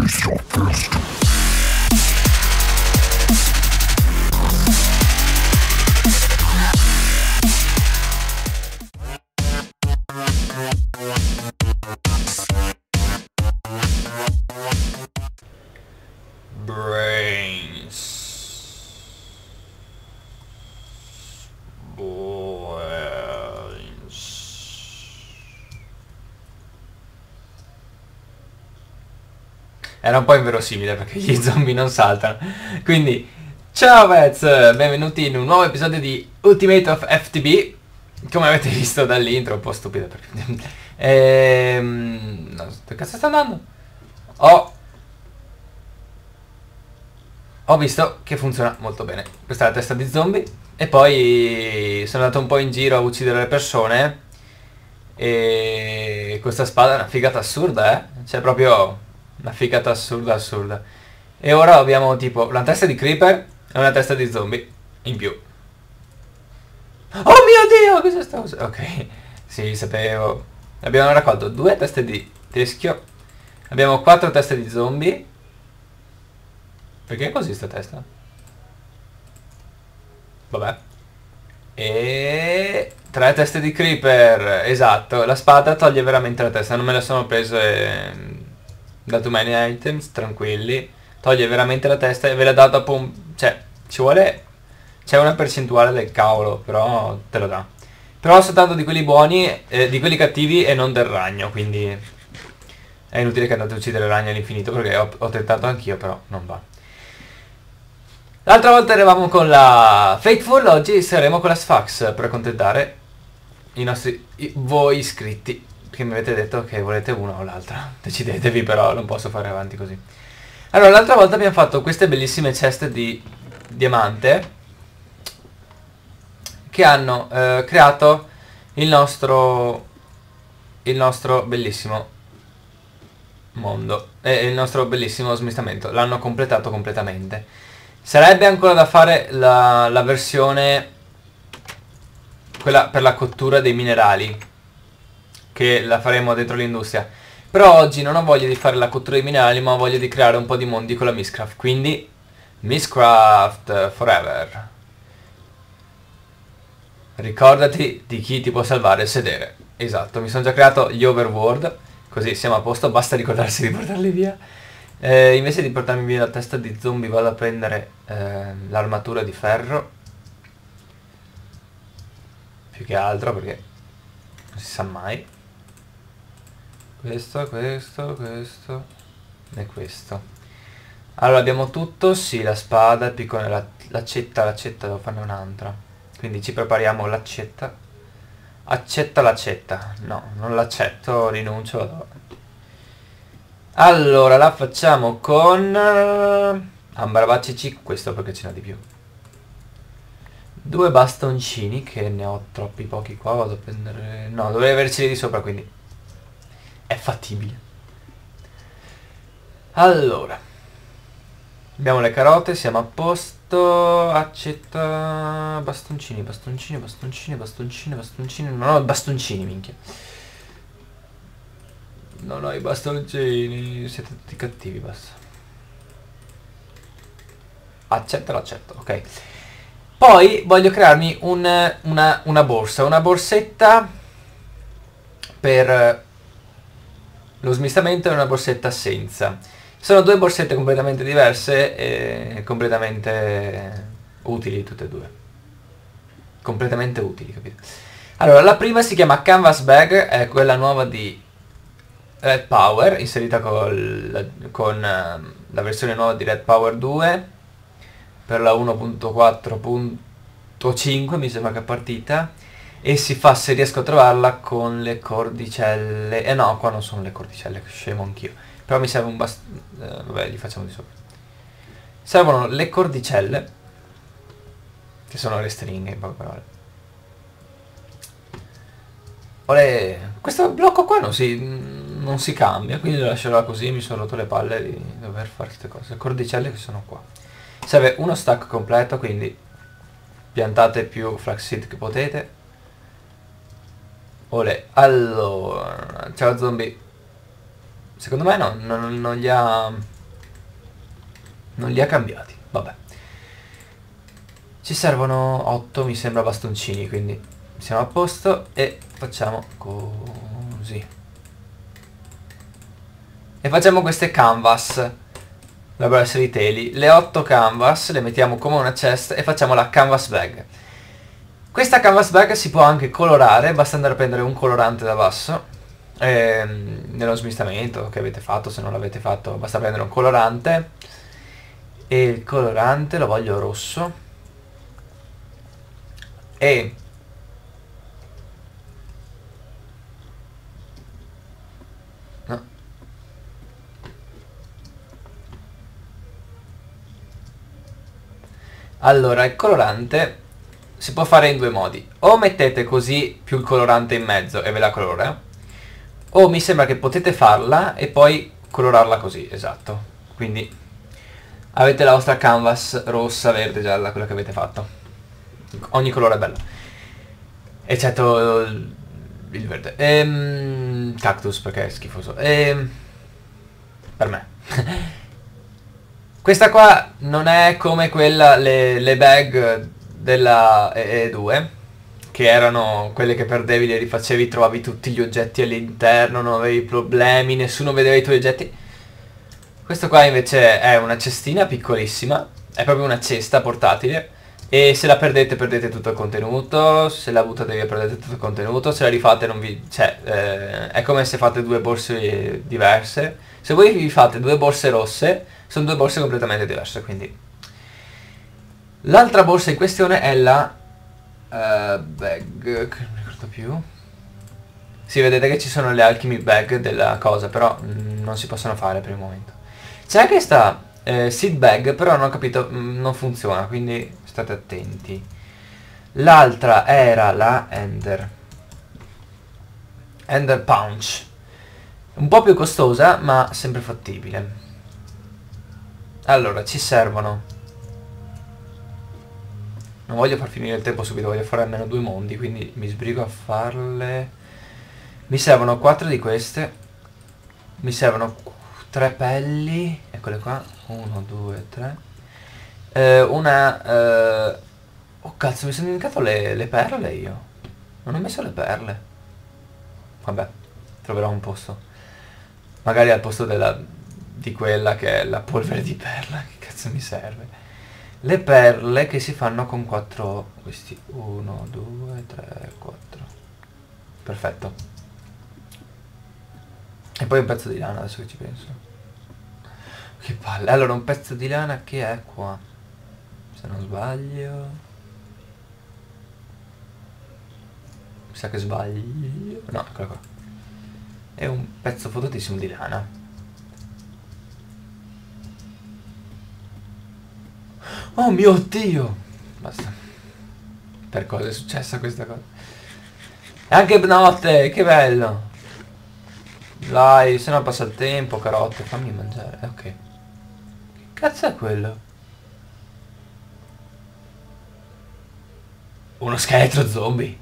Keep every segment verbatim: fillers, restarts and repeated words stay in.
Era un po' inverosimile perché gli zombie non saltano. Quindi, ciao Vets, benvenuti in un nuovo episodio di Ultimate of F T B. Come avete visto dall'intro, un po' stupido perché... ehm... no, che cazzo sta andando? Ho... Ho visto che funziona molto bene. Questa è la testa di zombie. E poi sono andato un po' in giro a uccidere le persone. E questa spada è una figata assurda, eh? Cioè proprio... una figata assurda assurda. E ora abbiamo tipo una testa di creeper e una testa di zombie in più. Oh mio Dio, cosa sta usando? Ok, sì, sapevo. Abbiamo raccolto due teste di teschio. Abbiamo quattro teste di zombie. Perché è così sta testa? Vabbè. E... tre teste di creeper. Esatto, la spada toglie veramente la testa. Non me la sono preso e... da too many items, tranquilli. Toglie veramente la testa e ve la dà dopo un... cioè, ci vuole... c'è una percentuale del cavolo, però te lo dà. Però soltanto di quelli buoni, eh, di quelli cattivi e non del ragno, quindi... è inutile che andate a uccidere il ragno all'infinito perché ho, ho tentato anch'io, però non va. L'altra volta eravamo con la Faithful, oggi saremo con la Sphax per accontentare i nostri... i, voi iscritti. Che mi avete detto che volete una o l'altra. Decidetevi, però non posso fare avanti così. Allora, l'altra volta abbiamo fatto queste bellissime ceste di diamante che hanno eh, creato il nostro il nostro bellissimo mondo e il nostro bellissimo smistamento. L'hanno completato completamente. Sarebbe ancora da fare la, la versione quella per la cottura dei minerali, che la faremo dentro l'industria. Però oggi non ho voglia di fare la cottura dei minerali, ma ho voglia di creare un po' di mondi con la Mystcraft. Quindi Mystcraft forever. Ricordati di chi ti può salvare il sedere. Esatto, mi sono già creato gli overworld, così siamo a posto, basta ricordarsi di portarli via. Eh, invece di portarmi via la testa di zombie vado a prendere eh, l'armatura di ferro. Più che altro perché non si sa mai. Questo, questo, questo e questo. Allora abbiamo tutto, sì, la spada, il piccone, la, l'accetta, l'accetta, devo farne un'altra. Quindi ci prepariamo l'accetta. Accetta l'accetta. No, non l'accetto, rinuncio, vado avanti. Allora, la facciamo con... Ambarabacci, questo perché ce n'ha di più. Due bastoncini, che ne ho troppi pochi qua, vado a prendere... no, dovrei averceli di sopra, quindi... è fattibile. Allora, abbiamo le carote, siamo a posto. Accetta bastoncini, bastoncini, bastoncini, bastoncini, bastoncini. Non ho i bastoncini, minchia. Non ho i bastoncini. Siete tutti cattivi, basta. Accetta, l'accetto, ok. Poi voglio crearmi un, una, una borsa, una borsetta per lo smistamento e una borsetta senza. Sono due borsette completamente diverse e completamente utili tutte e due. Completamente utili, capito? Allora, la prima si chiama Canvas Bag, è quella nuova di Red Power, inserita col, con uh, la versione nuova di Red Power due per la uno punto quattro punto cinque, mi sembra che è partita. E si fa, se riesco a trovarla, con le cordicelle. Eh no, qua non sono le cordicelle, scemo anch'io. Però mi serve un bast... Eh, vabbè, li facciamo di sopra. Servono le cordicelle, che sono le stringhe, in poche parole. Olè, questo blocco qua non si, non si cambia, quindi lo lascerò così. Mi sono rotto le palle di dover fare queste cose. Le cordicelle che sono qua. Serve uno stack completo, quindi piantate più flaxseed che potete. Olè, allora, ciao zombie. Secondo me no, non, non gli ha Non li ha cambiati, vabbè. Ci servono otto, mi sembra, bastoncini, quindi siamo a posto e facciamo così. E facciamo queste canvas. Dovrebbero essere i teli. Le otto canvas le mettiamo come una chest e facciamo la canvas bag. Questa canvas bag si può anche colorare, basta andare a prendere un colorante da basso. Ehm, nello smistamento che avete fatto, se non l'avete fatto basta prendere un colorante. E il colorante lo voglio rosso. E no. Allora, il colorante si può fare in due modi. O mettete così più il colorante in mezzo e ve la colora, o mi sembra che potete farla e poi colorarla così, esatto. Quindi avete la vostra canvas rossa, verde, gialla, quello che avete fatto. Ogni colore è bello, eccetto il, il verde. Ehm, cactus perché è schifoso. Ehm, per me. Questa qua non è come quella, le, le bag della E E due, che erano quelle che perdevi, le rifacevi, trovavi tutti gli oggetti all'interno, non avevi problemi, nessuno vedeva i tuoi oggetti. Questo qua invece è una cestina piccolissima, è proprio una cesta portatile, e se la perdete perdete tutto il contenuto, se la buttate via perdete tutto il contenuto, se la rifate non vi... cioè, eh, è come se fate due borse diverse. Se voi vi fate due borse rosse, sono due borse completamente diverse, quindi... L'altra borsa in questione è la... Uh, bag... che non ricordo più... Sì, vedete che ci sono le alchemy bag della cosa, però mh, non si possono fare per il momento. C'è anche sta eh, seed bag, però non ho capito, mh, non funziona, quindi state attenti. L'altra era la Ender. Ender Punch. Un po' più costosa, ma sempre fattibile. Allora, ci servono... Non voglio far finire il tempo subito, voglio fare almeno due mondi, quindi mi sbrigo a farle... Mi servono quattro di queste. Mi servono tre pelli. Eccole qua. Uno, due, tre. Eh, una... Eh... Oh cazzo, mi sono dimenticato le, le perle io. Non ho messo le perle. Vabbè, troverò un posto. Magari al posto della... di quella che è la polvere di perla. Che cazzo mi serve? Le perle che si fanno con quattro... Questi. Uno, due, tre, quattro. Perfetto. E poi un pezzo di lana, adesso che ci penso. Che palle. Allora, un pezzo di lana che è qua, se non sbaglio. Mi sa che sbaglio. No, eccolo qua. È un pezzo fottutissimo di lana. Oh mio Dio! Basta. Per cosa è successa questa cosa? E anche notte, che bello! Dai, se no passa il tempo, carote, fammi mangiare, ok. Che cazzo è quello? Uno scheletro zombie.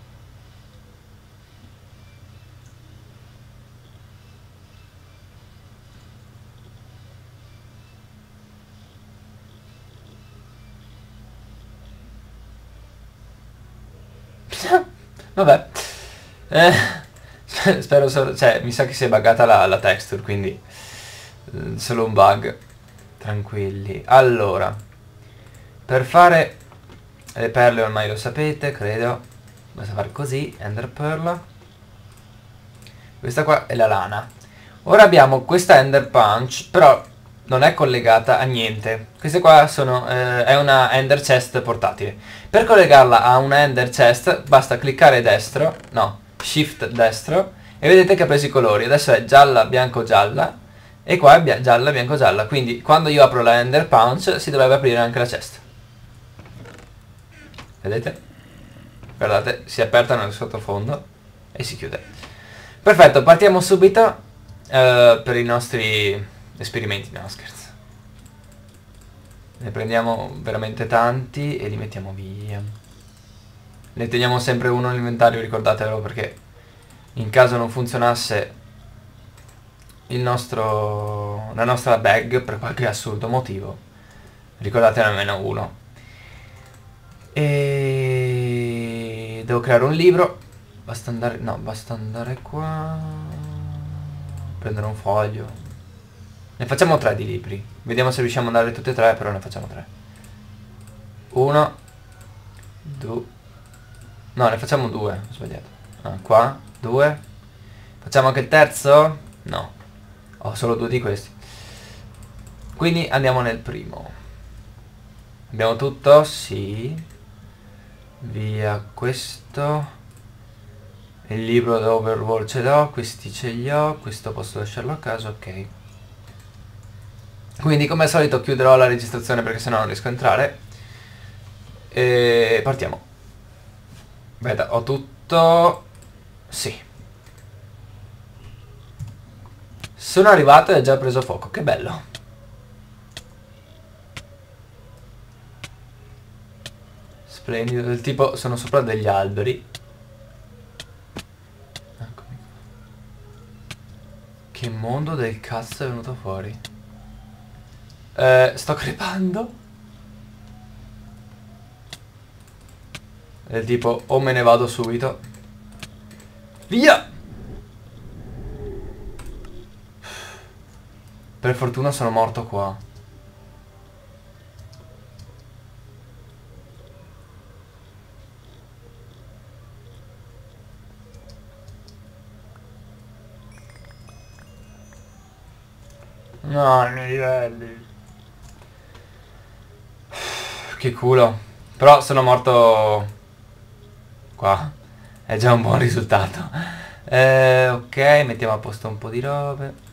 Vabbè. Eh, spero solo... Cioè, mi sa che si è buggata la, la texture, quindi... eh, solo un bug. Tranquilli. Allora. Per fare... le perle ormai lo sapete, credo. Basta fare così, Ender Pearl. Questa qua è la lana. Ora abbiamo questa Ender Punch, però non è collegata a niente. Queste qua sono... Eh, è una Ender Chest portatile. Per collegarla a una Ender Chest basta cliccare destro, no, Shift destro, e vedete che ha preso i colori. Adesso è gialla, bianco, gialla, e qua è bia gialla, bianco, gialla. Quindi quando io apro la Ender Punch si dovrebbe aprire anche la chest. Vedete? Guardate, si è aperta nel sottofondo e si chiude. Perfetto, partiamo subito uh, per i nostri esperimenti. No, scherzo. Ne prendiamo veramente tanti e li mettiamo via. Ne teniamo sempre uno nell'inventario, ricordatevelo, perché in caso non funzionasse il nostro, la nostra bag per qualche assurdo motivo, Ricordate almeno uno. E devo creare un libro. Basta andare... no, basta andare qua. Prendere un foglio. Ne facciamo tre di libri. Vediamo se riusciamo ad andare tutti e tre, però ne facciamo tre. Uno. Due. No, ne facciamo due. Ho sbagliato. Ah, qua. Due. Facciamo anche il terzo? No. Ho solo due di questi. Quindi andiamo nel primo. Abbiamo tutto? Sì. Via questo. Il libro dell'Overworld ce l'ho, questi ce li ho, questo posso lasciarlo a caso, ok. Quindi come al solito chiuderò la registrazione perché sennò non riesco a entrare. E partiamo. Aspetta, ho tutto... sì. Sono arrivato e ha già preso fuoco, che bello. Splendido, del tipo sono sopra degli alberi. Eccomi. Che mondo del cazzo è venuto fuori? Eh, sto crepando. Del tipo o me ne vado subito. Via! Per fortuna sono morto qua. No, i miei livelli. Che culo. Però sono morto qua. È già un buon risultato. eh, Ok, mettiamo a posto un po' di robe.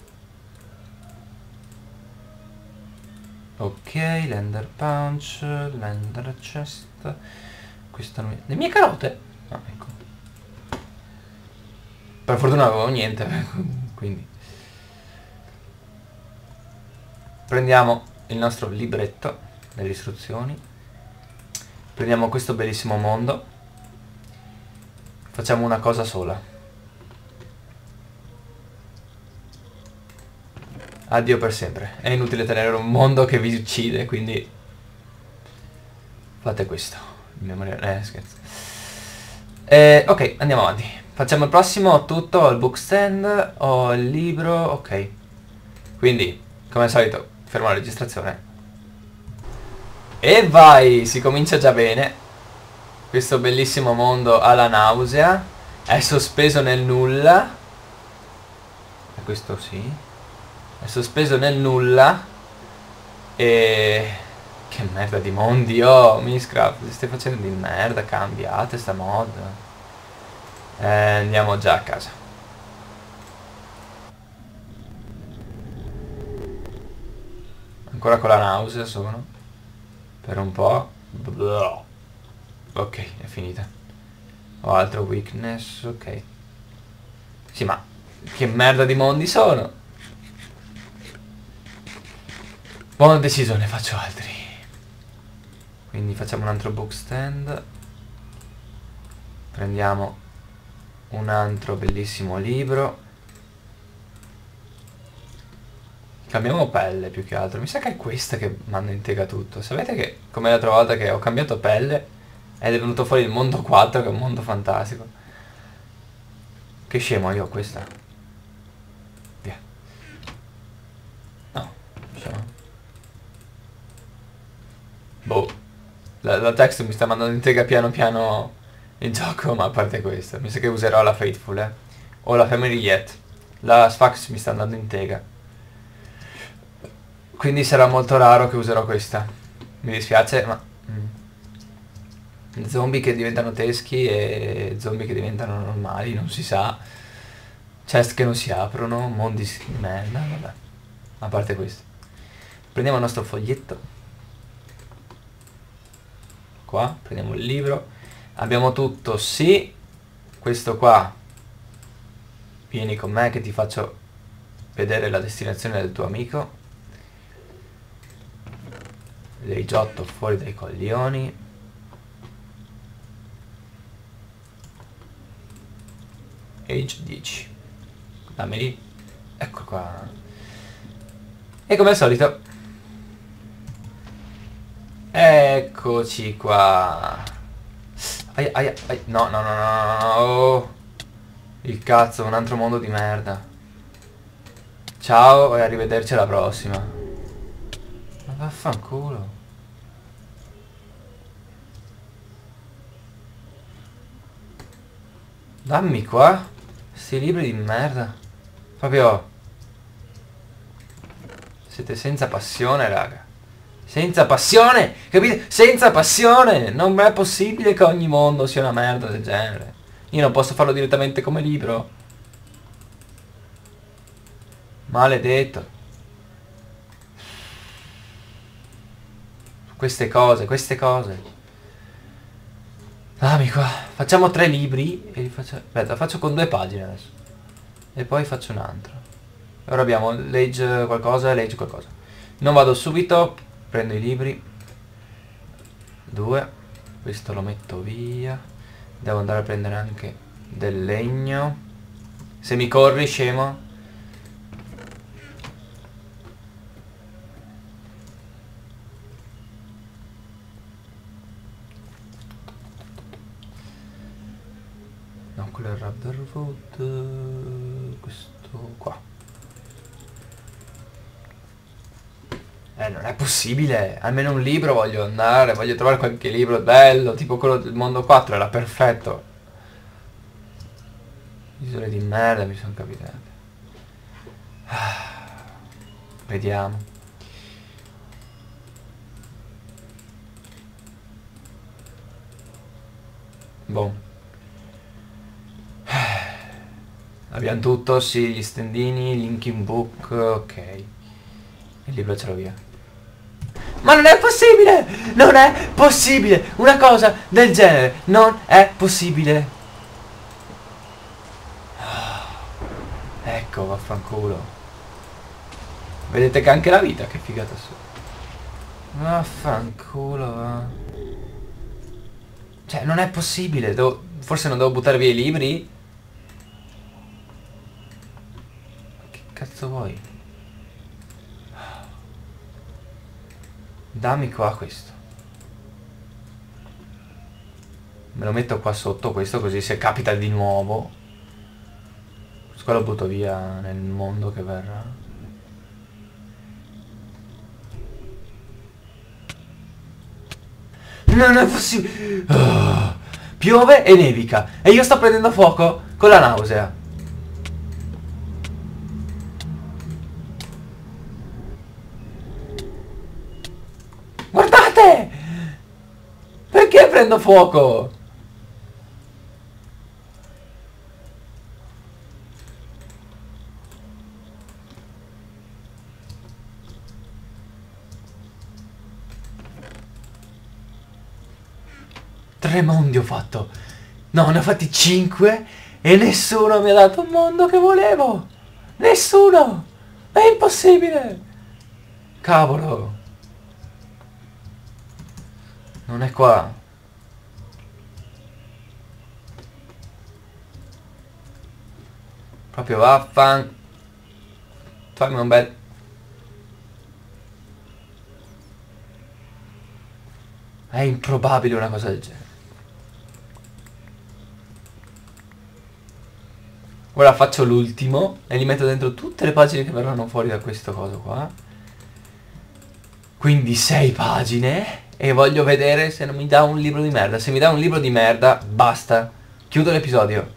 Ok, Lender Punch, Lender Chest. Questa non mi... le mie carote? Ah, ecco. Per fortuna avevo niente. Quindi prendiamo il nostro libretto delle istruzioni. Prendiamo questo bellissimo mondo. Facciamo una cosa sola. Addio per sempre. È inutile tenere un mondo che vi uccide, quindi fate questo. Memoria... Eh, scherzo. Eh, ok, andiamo avanti. Facciamo il prossimo. Ho tutto, ho il book stand, ho il libro, ok. Quindi, come al solito, fermo la registrazione. E vai! Si comincia già bene. Questo bellissimo mondo ha la nausea. È sospeso nel nulla. E questo sì. È sospeso nel nulla. E... che merda di mondi, oh, Minecraft, li stai facendo di merda, cambiate sta mod. Eh, andiamo già a casa. Ancora con la nausea sono. Per un po'. Ok, è finita. Ho altro weakness, ok. Sì, ma che merda di mondi sono. Buona decisione, faccio altri. Quindi facciamo un altro book stand. Prendiamo un altro bellissimo libro. Cambiamo pelle più che altro. Mi sa che è questa che manda in tega tutto. Sapete che, come l'altra volta che ho cambiato pelle ed è venuto fuori il mondo quattro, che è un mondo fantastico. Che scemo, io ho questa. Via. No, scemo. Boh. La, la text mi sta mandando in tega piano piano il gioco, ma a parte questo. Mi sa che userò la Faithful, eh. O la Family Yet. La Sphax mi sta andando in tega. Quindi sarà molto raro che userò questa. Mi dispiace, ma... Mm. Zombie che diventano teschi e zombie che diventano normali, non si sa. Chest che non si aprono, mondi di merda, vabbè. A parte questo. Prendiamo il nostro foglietto. Qua, prendiamo il libro. Abbiamo tutto, sì. Questo qua. Vieni con me che ti faccio vedere la destinazione del tuo amico. Dei Giotto fuori dai coglioni. Age dieci. Dammi lì. Ecco qua. E come al solito Eccoci qua. Ai, ai, ai. No, no, no, no, no, no. Oh. Il cazzo, un altro mondo di merda. Ciao e arrivederci alla prossima. Ma vaffanculo. Dammi qua. Sti libri di merda. Proprio. Siete senza passione, raga. Senza passione! Capite? Senza passione! Non è possibile che ogni mondo sia una merda del genere. Io non posso farlo direttamente come libro. Maledetto. Queste cose, queste cose. Dammi qua. Facciamo tre libri e li faccio... Aspetta, faccio con due pagine adesso. E poi faccio un altro. Ora abbiamo legge qualcosa e legge qualcosa. Non vado subito. Prendo i libri. Due. Questo lo metto via. Devo andare a prendere anche del legno. Se mi corri, scemo. No, quello è il Rubberwood. Questo qua. Eh, non è possibile. Almeno un libro voglio andare. Voglio trovare qualche libro bello. Tipo quello del mondo quattro era perfetto. Isole di merda mi sono capitate. Ah, vediamo. Boh. Abbiamo tutto, sì, gli stendini, Linkin Book, ok. Il libro ce l'ho via. Ma non è possibile! Non è possibile! Una cosa del genere non è possibile! Ecco, vaffanculo. Vedete che anche la vita, che figata su. Vaffanculo, va. Cioè, non è possibile. Devo... Forse non devo buttare via i libri? Che cazzo vuoi? Dammi qua questo. Me lo metto qua sotto questo, così se capita di nuovo. Questo qua lo butto via nel mondo che verrà. Non è possibile. Oh, piove e nevica. E io sto prendendo fuoco con la nausea. Guardate! Perché prendo fuoco? Tre mondi ho fatto. No, ne ho fatti cinque e nessuno mi ha dato un mondo che volevo. Nessuno. È impossibile. Cavolo. Non è qua. Proprio vaffan. Fammi un bel... È improbabile una cosa del genere. Ora faccio l'ultimo e li metto dentro tutte le pagine che verranno fuori da questo coso qua. Quindi sei pagine. E voglio vedere se non mi dà un libro di merda. Se mi dà un libro di merda, basta. Chiudo l'episodio.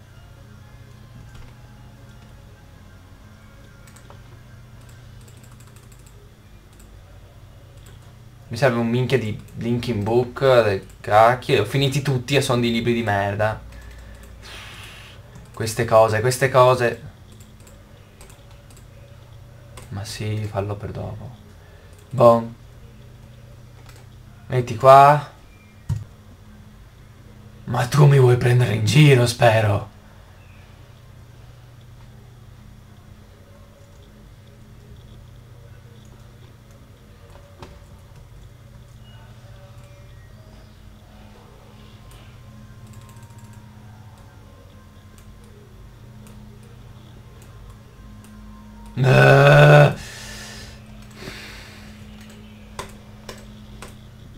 Mi serve un minchia di Linkin Book, del cacchio. Li ho finiti tutti e sono dei libri di merda. Queste cose, queste cose. Ma sì, fallo per dopo. Boh. Metti qua. Ma tu mi vuoi prendere in giro, spero. Uh.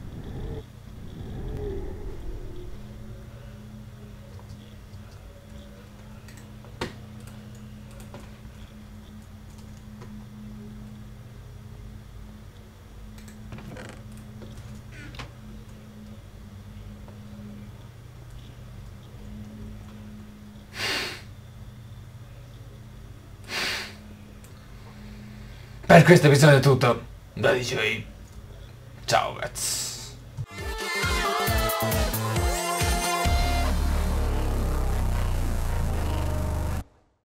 Per questo episodio è tutto. Da D J. Ciao, ragazzi.